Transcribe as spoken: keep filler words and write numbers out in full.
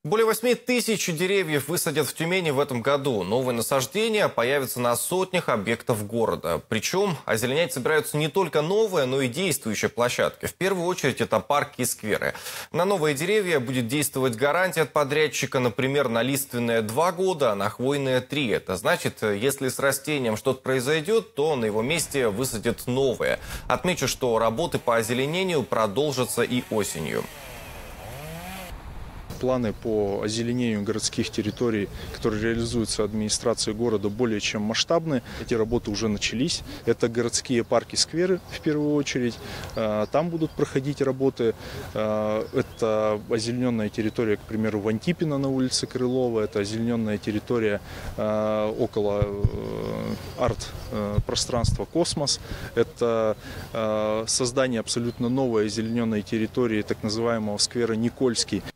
Более восьми тысяч деревьев высадят в Тюмени в этом году. Новые насаждения появятся на сотнях объектов города. Причем озеленять собираются не только новые, но и действующие площадки. В первую очередь это парки и скверы. На новые деревья будет действовать гарантия от подрядчика, например, на лиственные два года, а на хвойные три. Это значит, если с растением что-то произойдет, то на его месте высадят новые. Отмечу, что работы по озеленению продолжатся и осенью. Планы по озеленению городских территорий, которые реализуются администрацией города, более чем масштабны. Эти работы уже начались. Это городские парки, скверы в первую очередь. Там будут проходить работы. Это озелененная территория, к примеру, в Антипино на улице Крылова. Это озелененная территория около арт-пространства «Космос». Это создание абсолютно новой озелененной территории, так называемого сквера Никольский,